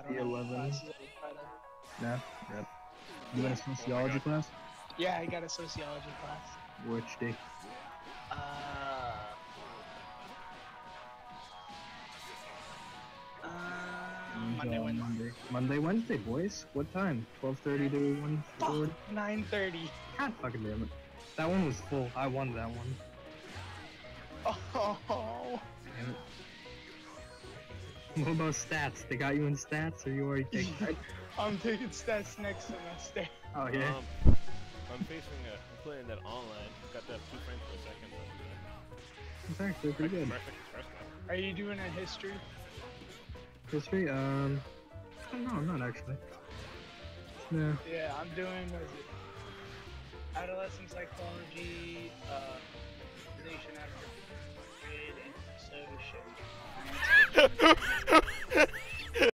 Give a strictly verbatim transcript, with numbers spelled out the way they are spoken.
The eleven. classes on Friday. Yeah, yep. You got a sociology God. class? Yeah, I got a sociology class. Which day? Uh, uh, Monday, Uh, Wednesday. Monday. Monday, Wednesday, boys. What time? twelve thirty to one forty? nine thirty. God fucking damn it. That one was full. I won that one. Oh. Damn it. What about stats? They got you in stats, or you already taking it? I'm taking stats next semester. Oh, yeah. Um, I'm facing a, I'm playing that online. Got that two frames per second. It's actually pretty good. Perfect, perfect. Are you doing a history? History? Um, I don't know, I'm not actually. No. Yeah, I'm doing what is it? Adolescent psychology, uh, nation after grade, and social.